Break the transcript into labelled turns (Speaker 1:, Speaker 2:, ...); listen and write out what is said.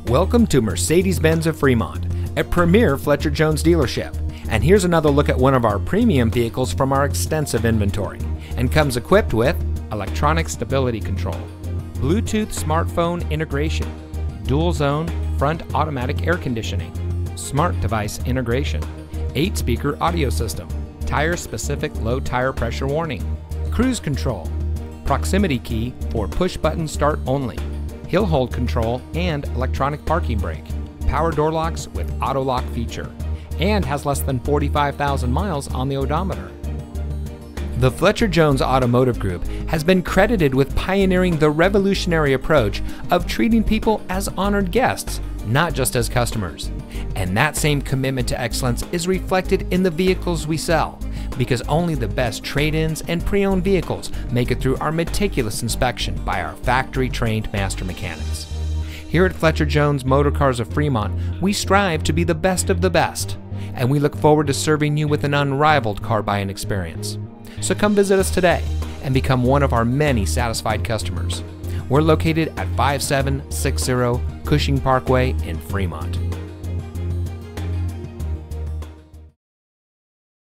Speaker 1: Welcome to Mercedes-Benz of Fremont, a premier Fletcher Jones dealership. And here's another look at one of our premium vehicles from our extensive inventory, and comes equipped with electronic stability control, Bluetooth smartphone integration, dual zone front automatic air conditioning, smart device integration, 8-speaker audio system, tire specific low tire pressure warning, cruise control, proximity key for push button start only, hill hold control and electronic parking brake, power door locks with auto lock feature, and has less than 45,000 miles on the odometer. The Fletcher Jones Automotive Group has been credited with pioneering the revolutionary approach of treating people as honored guests, not just as customers. And that same commitment to excellence is reflected in the vehicles we sell, because only the best trade-ins and pre-owned vehicles make it through our meticulous inspection by our factory-trained master mechanics. Here at Fletcher Jones Motor Cars of Fremont, we strive to be the best of the best, and we look forward to serving you with an unrivaled car buying experience. So come visit us today and become one of our many satisfied customers. We're located at 5760 Cushing Parkway in Fremont.